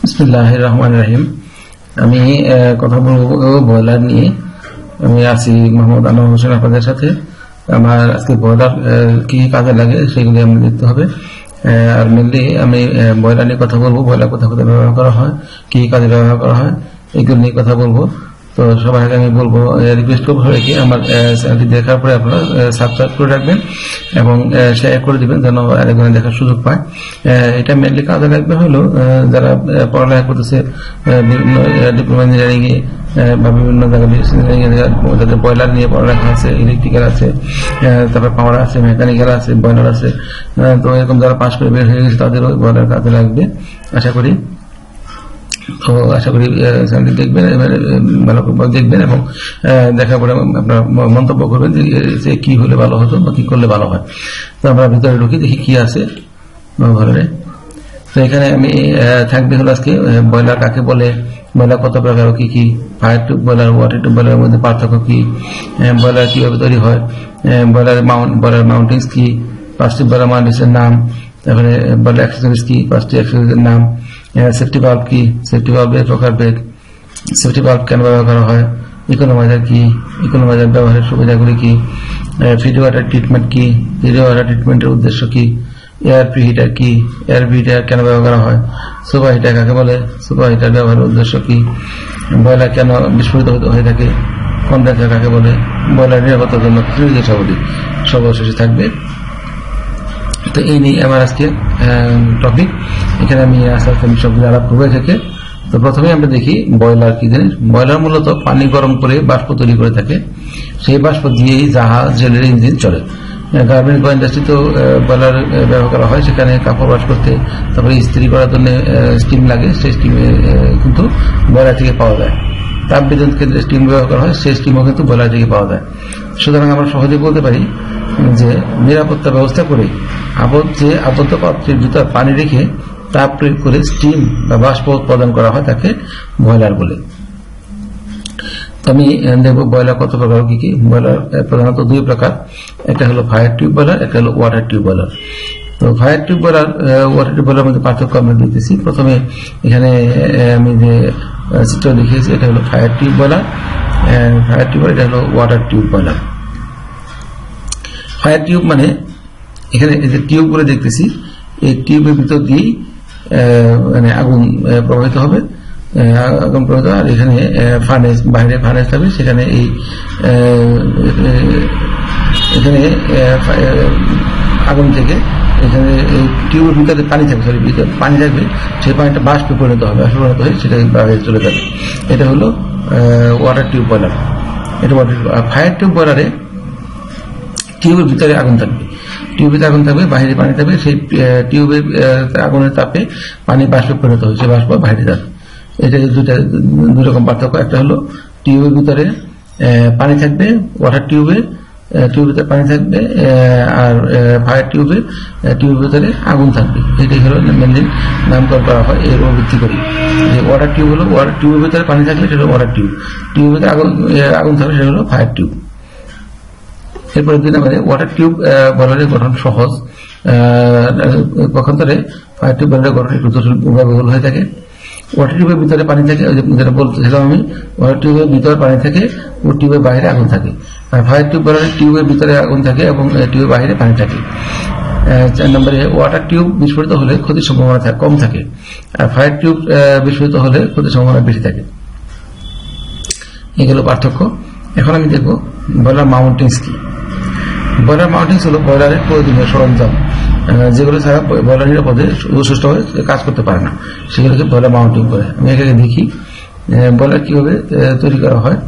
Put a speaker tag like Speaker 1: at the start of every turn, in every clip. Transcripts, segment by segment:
Speaker 1: বিসমিল্লাহির রহমানির রহিম। আমি কথা বলবো ব্রয়লার নিয়ে। আমি আছি মোহাম্মদ আনোয়ার হোসেন আপনাদের সাথে। আমার আজকে ব্রয়লার কি কাজে লাগে সেগুলি আমি দেখতে হবে। আর মেনলি আমি ব্রয়লার নিয়ে কথা বলবো, ব্রয়লার কোথায় কোথায় ব্যবহার করা হয়, কি কাজে ব্যবহার করা হয়, এগুলো নিয়ে কথা বলবো। তো সবার আগে আমি বলবো, রিকোয়েস্ট করবো কি আমার চ্যানেলটি দেখার পরে আপনারা সাবস্ক্রাইব করে রাখবেন এবং শেয়ার করে দিবেন যেন আরেকজনে দেখার সুযোগ পায়। এটা মেনলি কাজে লাগবে হলো যারা পড়ালেখা করতেছে বিভিন্ন ডিপ্লোমা ইঞ্জিনিয়ারিং এ বা বিভিন্ন জায়গায় যাদের বয়লার নিয়ে পড়ালেখা আছে, ইলেকট্রিক্যাল আছে, তারপর পাওয়ার আছে, মেকানিক্যাল আছে, বয়লার আছে। তো এরকম যারা পাস করে বের হয়ে গেছে তাদেরও বয়লার কাজে লাগবে আশা করি। তো আশা করি চ্যানেলটি দেখবেন, ভালো দেখবেন এবং দেখার পরে আপনারা মন্তব্য করবেন যে কি হলে ভালো হতো বা কি করলে ভালো হয়। তো আমরা ভিতরে ঢুকি, দেখি কি আছে ঘরে। তো এখানে আমি থাকবে হলো আজকে ব্রয়লার কাকে বলে, ব্রয়লার কত প্রকার, কি কি, fire tube boiler, water tube ব্রয়লারের মধ্যে পার্থক্য কি, ব্রয়লার কিভাবে তৈরি হয়, ব্রয়লার মাউন্টিংস কি, পাঁচটি ব্রয়লার মাউন্টিংসের নাম, তারপরে ব্রয়লার অ্যাক্সেসরিজ কি, পাঁচটি অ্যাক্সেসরিজের নাম, সেফটি ভাল্ব কি, সেফটি ভাল্বের প্রকারভেদ, সেফটি ভাল্ব কেন ব্যবহার করা হয়, ইকোনোমাইজার কি, ইকোনোমাইজার ব্যবহারের সুবিধাগুলি কি, ফিড ওয়াটার ট্রিটমেন্ট কি, ফিড ওয়াটার ট্রিটমেন্টের উদ্দেশ্য কি, এয়ার প্রিহিটার কি, এয়ার প্রিহিটার কেন ব্যবহার করা হয়, সুপার হিটার কাকে বলে, সুপার হিটার ব্যবহারের উদ্দেশ্য কি, ব্রয়লার কেন বিস্ফোরিত হয়ে থাকে, কন্ডেন্সার কাকে বলে, ব্রয়লার নিরাপত্তার জন্য কি নির্দেশাবলী সর্বশেষে থাকবে। তো এই নিয়ে আমার আজকে টপিক। এখানে আমি আস্তে আস্তে সবগুলো আলাপ করবো থেকে। তো প্রথমে আমরা দেখি ব্রয়লার কি জিনিস। ব্রয়লার মূলত পানি গরম করে বাষ্প তৈরি করে থাকে, সেই বাষ্প দিয়েই জাহাজ, রেলের ইঞ্জিন চলে। গার্মেন্টস বা ইন্ডাস্ট্রিতেও ব্রয়লার ব্যবহার করা হয়, সেখানে কাপড় ওয়াশ করতে, তারপরে ইস্ত্রি করার জন্য স্টিম লাগে, সেই স্টিমে কিন্তু ব্রয়লার থেকে পাওয়া যায়। তাপ বিদ্যুৎ কেন্দ্রে স্টিম ব্যবহার করা হয়, সেই স্টিমও কিন্তু ব্রয়লার থেকে পাওয়া যায়। সুতরাং আমরা সহজে বলতে পারি যে নিরাপত্তা ব্যবস্থা করে আবদ্ধ পাত্রের ভিতর পানি রেখে তাপ প্রয়োগ করে স্টিম বা বাষ্প উৎপাদন করা হয়, তাকে ব্রয়লার বলে। তো আমি দেখবো ব্রয়লার কত প্রকার, কি কি। ব্রয়লার প্রধানত দুই প্রকার, একটা হলো ফায়ার টিউব ব্রয়লার, একটা হলো ওয়াটার টিউব ব্রয়লার। তো fire tube boiler, water tube boiler মধ্যে পার্থক্য আমরা দেখতেছি। প্রথমে এখানে আমি যে চিত্র দেখিয়েছি এটা হলো fire tube boiler, fire tube, এটা হলো water tube boiler. Fire tube মানে এখানে এই যে টিউব গুলো দেখতেছি, এই টিউবের ভিতর দিয়েই মানে আগুন প্রবাহিত হবে, আগুন প্রবাহিত। আর এখানে ফার্নেস, বাইরে ফার্নেস থাকবে, সেখানে এখানে আগুন থেকে এখানে এই টিউবের ভিতরে পানি থাকবে, ভিতরে পানি থাকবে, সেই পানিটা বাষ্পে পরিণত হবে, বাষ্পে পরিণত হয়ে সেটা বাইরে চলে যাবে। এটা হলো ওয়াটার টিউব ব্রয়লার, এটা ওয়াটার টিউব। আর ফায়ার টিউব ব্রয়লারে টিউবের ভিতরে আগুন থাকবে, টিউবের আগুন থাকবে, বাইরে পানি থাকবে, সেই টিউবের আগুনের তাপে পানি বাষ্পে পরিণত হয়েছে, বাষ্প বাইরে যাবে। এটা দুই রকম পার্থক্য। একটা হলো টিউবের ভিতরে পানি থাকবে, ওয়াটার টিউবের ভিতরে পানি থাকবে, আর ফায়ার টিউবের ভিতরে আগুন থাকবে। এটাই হলো মেনলি নামকরণ করা হয় এর উপর ভিত্তি করে। যে ওয়াটার টিউব হলো ওয়াটার টিউবের ভিতরে পানি থাকলে সেটা হলো ওয়াটার টিউব, টিউবের ভিতরে আগুন থাকলে সেটা হলো ফায়ার টিউব। এরপরে 2 নম্বরে ওয়াটার টিউব ব্রয়লারের গঠন সহজ, পক্ষান্তরে ফায়ার টিউব ব্রয়লারের গঠন একটু জটিল হয়ে থাকে। ওয়াটার টিউবের ভিতরে পানি থাকে, যেটা বলতেছিলাম আমি, ওয়াটার টিউবের ভিতরে পানি থাকে ও টিউবের বাইরে আগুন থাকে। আর ফায়ার টিউব ব্রয়লারের টিউবের ভিতরে আগুন থাকে এবং টিউবের বাইরে পানি থাকে। 4 নম্বরে ওয়াটার টিউব বিস্ফোরিত হলে ক্ষতির সম্ভাবনা কম থাকে, আর ফায়ার টিউব বিস্ফোরিত হলে ক্ষতির সম্ভাবনা বেশি থাকে। এগুলো পার্থক্য। এখন আমি দেখবো ব্রয়লার মাউন্টিংস কি। ব্রয়লার মাউন্টিংস হলো ব্রয়লারের প্রয়োজনীয় সরঞ্জাম, যেগুলো ছাড়া ব্রয়লার নিরাপদে সুষ্ঠুভাবে কাজ করতে পারে না, সেগুলোকে ব্রয়লার মাউন্টিং করে। আমি এখানে দেখি ব্রয়লার কিভাবে তৈরি করা হয়।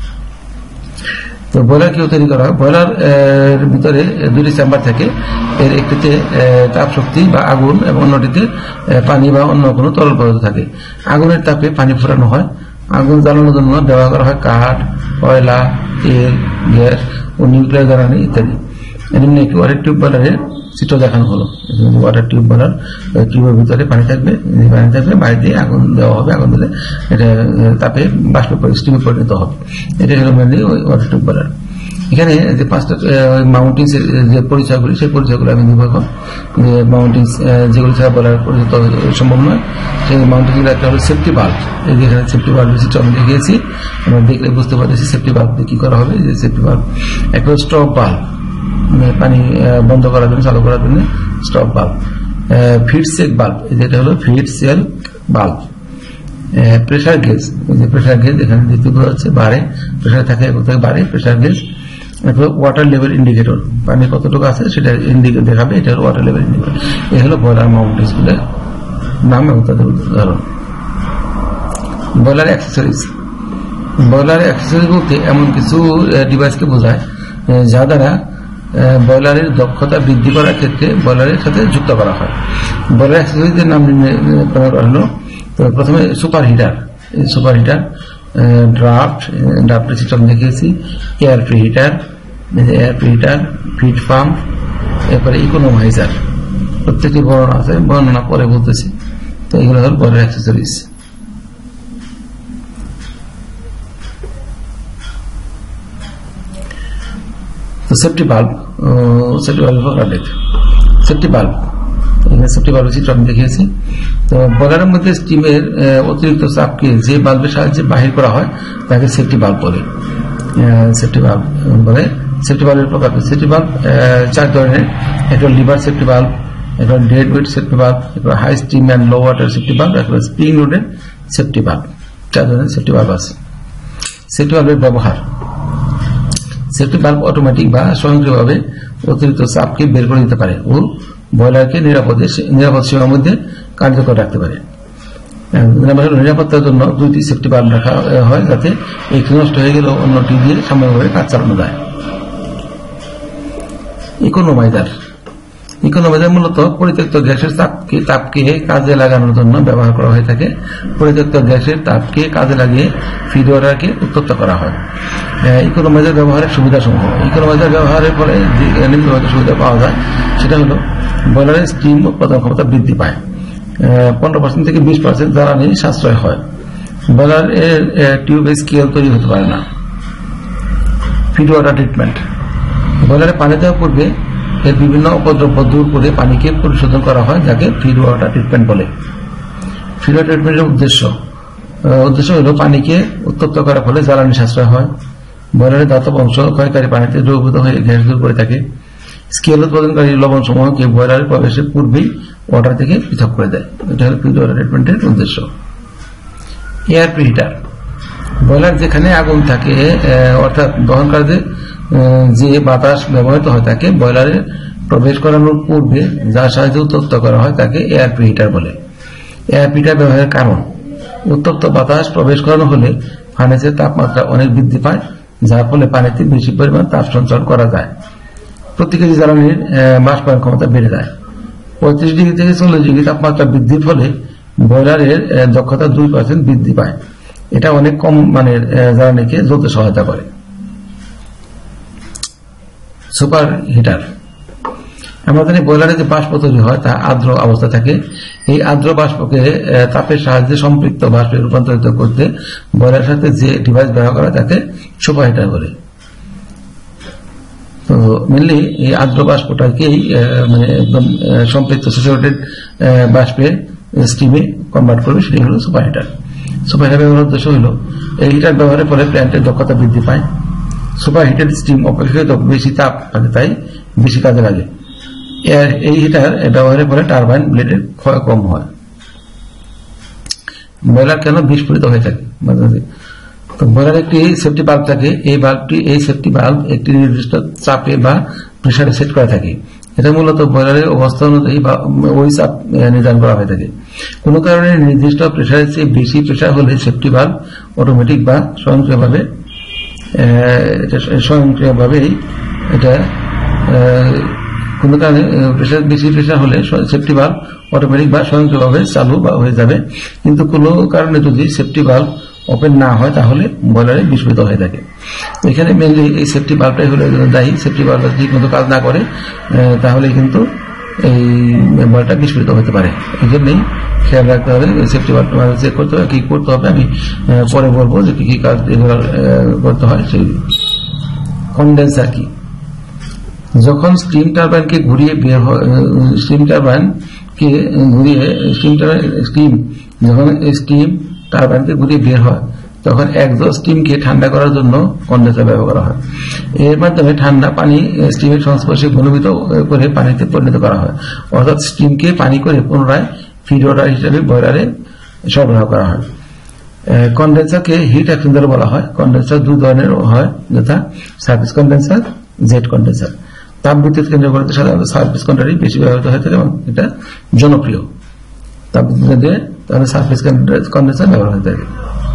Speaker 1: তো ব্রয়লার কিভাবে তৈরি করা হয়, ব্রয়লার ভিতরে 2টি চেম্বার থাকে, এর একটিতে তাপ শক্তি বা আগুন এবং অন্যটিতে পানি বা অন্য কোনো তরল পদার্থ থাকে। আগুনের তাপে পানি ফোটানো হয়, আগুন জ্বালানোর জন্য ব্যবহার করা হয় কাঠ, কয়লা, তেল, গ্যাস ও নিউক্লিয়ার জ্বালানি ইত্যাদি। এমনি একটি ওয়াটার টিউব ব্রয়লারের চিত্র দেখানো হলো। ওয়াটার টিউব ব্রয়লার, টিউবের ভিতরে পানি থাকবে, বাইরে দিয়ে আগুন দেওয়া হবে, আগুন দিলে এটা তাপে বাষ্পে স্টিমে পরিণত হবে। এটাই হলো মেনলি ওয়াটার টিউব ব্রয়লার। এখানে যে 5টা মাউন্টেন্স যে পরিচয়গুলি, সেই পরিচয়গুলো আমি দিব এখন। যে মাউন্টেন্স যেগুলো ছাড়া বলার পরিচিত সম্ভব নয়, সেই মাউন্টেন্সগুলো একটা হলো সেফটি বাল্ব। এই যে এখানে সেফটি বাল্ব আমি দেখিয়েছি, আমরা দেখলে বুঝতে পারতেছি সেফটি বাল্ব দিয়ে কি করা হবে। যে সেফটি বাল্ব একটা স্টপ বাল্ব, পানি বন্ধ করার জন্য, চালু করার জন্য স্টপ বাল্ব। ফিড সেক বাল্ব, যেটা হলো ফিড সেল বাল্ব। প্রেসার গেজ, যে প্রেসার গেজ এখানে দেখতে পাওয়া যাচ্ছে বাড়ে, প্রেসার থাকে কোথায় বাড়ে, pressure gauge. Water level indicator, পানি কতটুকু আছে সেটা ইন্ডিকেটর দেখাবে, এটা হলো ওয়াটার লেভেল ইন্ডিকেটর। এই হলো বয়লার মাউন্টেন্স গুলোর নাম এবং তাদের উদাহরণ। বয়লার অ্যাক্সেসরিজ, বয়লার অ্যাক্সেসরিজ বলতে এমন কিছু ডিভাইসকে বোঝায় যা দ্বারা বয়লারের দক্ষতা বৃদ্ধি করার ক্ষেত্রে বয়লারের সাথে যুক্ত করা হয়। বয়লার অ্যাক্সেসরিজের নাম করা হলো প্রথমে সুপার হিটার, ড্রাফট সিস্টেম দেখিয়েছি, air preheater, feed pump, এরপরে ইকোনোমাইজার। প্রত্যেকটি বর্ণনা আছে, বর্ণনা পরে বলতেছি। তো এগুলো হল বয়লার অ্যাক্সেসরিজ। তো safety bulb, safety bulb safety bulb চিত্র আমি দেখিয়েছি। তো বয়লারের মধ্যে স্টিমের অতিরিক্ত চাপকে যে বাল্বের সাহায্যে বাহির করা হয় তাকে সেফটি বাল্ব বলে। সেফটি বাল্বের প্রকার, সেফটি বাল্ব 4 ধরনের। একটা লিভার সেফটি বাল্ব, একটা ডেড ওয়েট সেফটি বাল্ব, একটা high steam and low water safety বাল্ব, একটা স্প্রিং লোডেড সেফটি বাল্ব। 4 ধরনের সেফটি বাল্ব আছে। সেফটি বাল্বের ব্যবহার, সেফটি বাল্ব অটোমেটিক বা স্বয়ংক্রিয়ভাবে অতিরিক্ত চাপকে বের করে দিতে পারে ও বয়লারকে নিরাপদ সীমার মধ্যে কার্যকর রাখতে পারে। নিরাপত্তার জন্য 2টি সেফটি বাল্ব রাখা হয়, যাতে একটি নষ্ট হয়ে গেলেও অন্যটি দিয়ে সাময়িকভাবে কাজ চালানো যায়। ইকোনোমাইজার মূলত পরিত্যক্ত গ্যাসের তাপকে কাজে লাগানোর জন্য ব্যবহার করা হয়ে থাকে। পরিত্যক্ত গ্যাসের তাপকে কাজে লাগিয়ে ফিড ওয়াটারকে উত্তপ্ত করা হয়। ইকোনোমাইজার ব্যবহারের সুবিধাসমূহ, ইকোনোমাইজার ব্যবহারের ফলে যে নিম্নগত সুবিধা পাওয়া যায় সেটা হলো বয়লারের স্টিম উৎপাদন ক্ষমতা বৃদ্ধি পায়, 15% থেকে 20% জ্বালানি সাশ্রয় হয়। বয়লারের টিউবে স্কেল তৈরি হতে পারে না। ফিড ওয়াটার ট্রিটমেন্ট, বয়লারে পানি দেওয়ার পূর্বে এর বিভিন্ন উপদ্রব্য দূর করে পানিকে পরিশোধন করা হয়, যাকে ফিড ওয়াটার ট্রিটমেন্ট বলে। ফিড ওয়াটার ট্রিটমেন্টের উদ্দেশ্য হল পানিকে উত্তপ্ত করার ফলে জ্বালানি সাশ্রয় হয়। বয়লারের ধাতব অংশ ক্ষয়কারী পানিতে দ্রবীভূত হয়ে গ্যাস দূর করে থাকে। স্কেল উৎপাদনকারী লবণ সমূহকে বয়লারের প্রবেশের পূর্বেই ওয়াটার থেকে পৃথক করে দেয়। এটা হল ফিড ওয়াটার ট্রিটমেন্টের উদ্দেশ্য। এয়ার প্রি হিটার, বয়লার যেখানে আগুন থাকে অর্থাৎ দহন কাজে যে বাতাস ব্যবহৃত হয় তাকে বয়লারে প্রবেশ করানোর পূর্বে যার সাহায্যে উত্তপ্ত করা হয় তাকে এয়ার প্রি হিটার বলে। এয়ার প্রি হিটার ব্যবহারের কারণ, উত্তপ্ত বাতাস প্রবেশ করানো হলে ফার্নেসের তাপমাত্রা অনেক বৃদ্ধি পায়, যার ফলে পানিতে বেশি পরিমাণ তাপ সঞ্চালন করা যায়। প্রতি কেজি জ্বালানির বাষ্পায়ন ক্ষমতা বেড়ে যায়। 35 ডিগ্রি থেকে 40 ডিগ্রি তাপমাত্রা বৃদ্ধির ফলে বয়লারের দক্ষতা 2% বৃদ্ধি পায়। এটা অনেক কম মানের জ্বালানিকে জ্বলতে সহায়তা করে। সুপার হিটার, আমরা জানি বয়লারে যে বাষ্প তৈরি হয় তা আর্দ্র অবস্থা থাকে। এই আর্দ্র বাষ্পকে তাপের সাহায্যে সম্পৃক্ত বাষ্পে রূপান্তরিত করতে বয়লারের সাথে যে ডিভাইস ব্যবহার করা তাকে সুপার হিটার বলে। তো মেনলি এই আর্দ্র বাষ্পটাকেই মানে একদম সম্পৃক্ত স্যাচুরেটেড বাষ্পে স্টিমে কনভার্ট করবে, সেটাই হলো সুপার হিটার। সুপার হিটার ব্যবহারের উদ্দেশ্য হলো এই হিটার ব্যবহারের ফলে প্ল্যান্টের দক্ষতা বৃদ্ধি পায়। সুপার হিটেড স্টিম অপেক্ষাকৃত বেশি তাপ থাকে, তাই বেশি কাজে লাগে। এই হিটার ব্যবহারের ফলে টারবাইন ব্লেডের ক্ষয় কম হয়। বয়লার কেন বিস্ফোরিত হয়ে থাকে? তো বয়লার একটি সেফটি বাল্ব থাকে। এই সেফটি বাল্ব একটি নির্দিষ্ট চাপে বা প্রেসারে সেট করা থাকে। এটা মূলত বয়লারের অবস্থা অনুযায়ী ওই চাপ নির্ধারণ করা হয়ে থাকে। কোনো কারণে নির্দিষ্ট প্রেসারের চেয়ে বেশি প্রেসার হলে সেফটি বাল্ব অটোমেটিক বা স্বয়ংক্রিয়ভাবেই এটা কোনো কারণে বেশি প্রেসার হলে সেফটি বাল্ব অটোমেটিক বা স্বয়ংক্রিয়ভাবে চালু হয়ে যাবে। কিন্তু কোনো কারণে যদি সেফটি বাল্ব ওপেন না হয় তাহলে বয়লারে বিস্ফোরিত হয়ে থাকে। এখানে মেনলি এই সেফটি বাল্বটাই হলো দায়ী। সেফটি বাল্বটা ঠিক মতো কাজ না করে তাহলে কিন্তু এই বয়লারটা বিস্ফোরিত হতে পারে। এই জন্যই খেয়াল রাখতে হবে, সেফটি বাল্বটা চেক করতে হবে। কি করতে হবে আমি পরে বলবো যে কি কি কাজ করতে হয় সেই কন্ডেন্সার কি? যখন স্টিম টারবাইনকে ঘুরিয়ে বের হয়, স্টিম টারবাইনকে ঘুরিয়ে স্টিম যখন স্টিম টারবাইনকে ঘুরিয়ে বের হয় তখন একজোস্ট স্টিমকে ঠান্ডা করার জন্য কন্ডেন্সার ব্যবহার করা হয়। এর মাধ্যমে ঠান্ডা পানি স্টিমের সংস্পর্শে ঘনীভূত করে পানিতে পরিণত করা হয়, অর্থাৎ স্টিমকে পানি করে পুনরায় ফিড ওয়াটার হিসেবে বয়লারে সরবরাহ করা হয়। কন্ডেন্সারকে হিট এক্সচেঞ্জার বলা হয়। কন্ডেন্সার দুই ধরনের হয়, যথা সার্ফেস কন্ডেন্সার, জেট কন্ডেন্সার। তাপবিদ্যুৎ কেন্দ্রগুলোতে সাধারণত সার্ফেস কন্ডেন্সারই বেশি ব্যবহৃত হয়ে থাকে এবং এটা জনপ্রিয়। তাপবিদ্যুৎ কেন্দ্রে তাহলে সার্ফেস কন্ডেন্সার ব্যবহার হয়ে থাকে।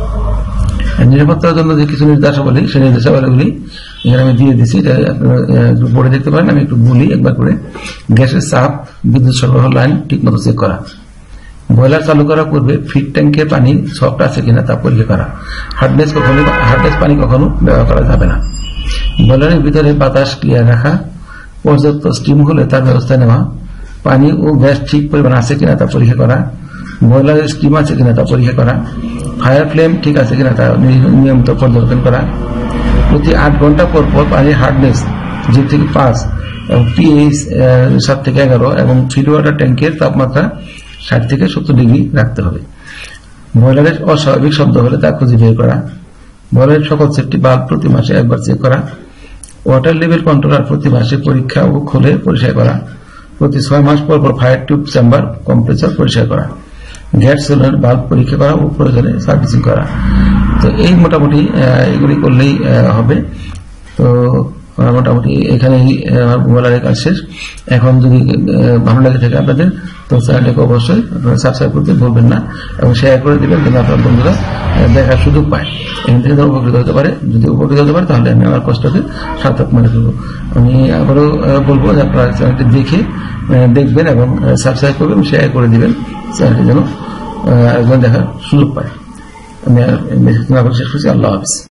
Speaker 1: নিরাপত্তার জন্য যে কিছু নির্দেশাবলী, সেই নির্দেশাবলীগুলি এখানে আমি দিয়ে দিচ্ছি, এটা আপনারা পড়ে দেখতে পারেন। আমি একটু বলি একবার করে। গ্যাসের চাপ, বিদ্যুৎ সরবরাহ লাইন ঠিক মতো চেক করা, বয়লার চালু করার পূর্বে ফিড ট্যাঙ্কের পানি সফট আছে কিনা তা পরীক্ষা করা, হার্ডনেস পানি কখনো ব্যবহার করা যাবে না, বয়লারের ভিতরে বাতাস ক্লিয়ার রাখা, পর্যাপ্ত স্টিম হলে তার ব্যবস্থা নেওয়া, পানি ও গ্যাস ঠিক পরিমাণ আছে কিনা তা পরীক্ষা করা, বয়লারের স্টিম আছে কিনা তা পরীক্ষা করা, ফায়ার ফ্লেম ঠিক আছে কিনা তা নিয়মিত পর্যবেক্ষণ করা, প্রতি 8 ঘন্টা পর পর পানির হার্ডনেস 0 থেকে 5 এবং পিএইচ 7 থেকে 11 এবং ফিড ওয়াটার ট্যাঙ্কের তাপমাত্রা 60 থেকে 70 ডিগ্রি রাখতে হবে। বয়লারের অস্বাভাবিক শব্দ হলে তা খুঁজে বের করা, বয়লারের সকল সেফটি বাল্ব প্রতি মাসে একবার চেক করা, ওয়াটার লেভেল কন্ট্রোলার প্রতি মাসে পরীক্ষা ও খুলে পরিষ্কার করা, প্রতি 6 মাস পর পর ফায়ার টিউব চেম্বার কম্প্রেসর পরিষ্কার করা, গ্যাস সিলিন্ডার বাল্ব পরীক্ষা করা ও প্রয়োজনে সার্ভিসিং করা। তো এই মোটামুটি এগুলি করলেই হবে। তো মোটামুটি এখানেই বয়লারের কাজ শেষ। এখন যদি ভালো লাগে থাকে আপনাদের, তো চ্যানেলটাকে অবশ্যই আপনারা সাবস্ক্রাইব করতে ভুলবেন না এবং শেয়ার করে দিবেন, যেন আপনার বন্ধুরা দেখার সুযোগ পায়, এখান থেকে উপকৃত হতে পারে। যদি উপকৃত হতে পারে তাহলে আমি আমার কষ্টকে সার্থক মনে করব। আমি আবারও বলবো যে আপনারা চ্যানেলটি দেখবেন এবং সাবস্ক্রাইব করবেন, শেয়ার করে দিবেন, চ্যানেলটি যেন একজন দেখার সুযোগ পায়। আমি শেষ করছি। আল্লাহ হাফিজ।